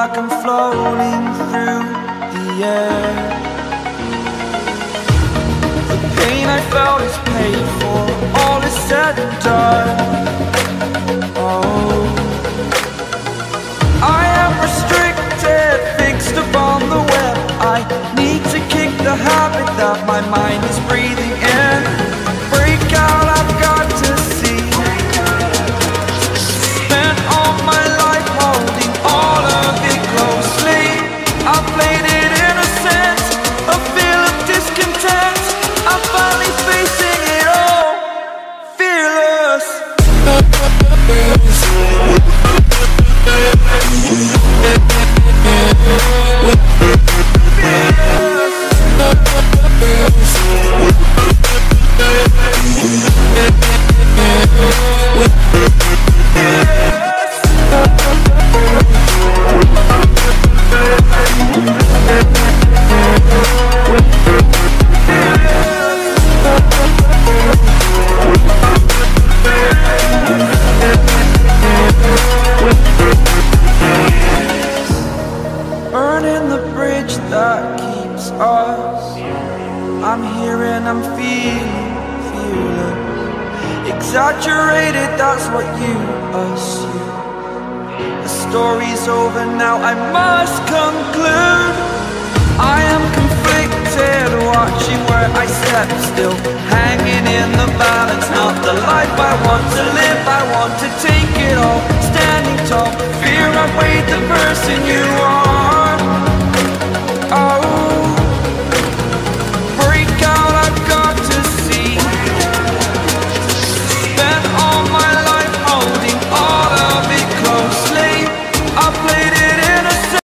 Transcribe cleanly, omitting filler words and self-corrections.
like I'm floating through the air. The pain I felt is paid for, all is said and done. Oh, I am restricted, fixed upon the web. I need to kick the habit that my mind is breathing in. Break out, I've got to see. Spent all my life holding all of it closely. I played it innocent, a feel of discontent. I'm finally facing it all, fearless. Burning the bridge that keeps us. I'm here and I'm feeling fearless. Exaggerated, that's what you assume. The story's over now, I must conclude. I am conflicted, watching where I step still, hanging in the balance. Not the life I want to live, I want to take it all. Standing tall, fear I've weighed the person you are.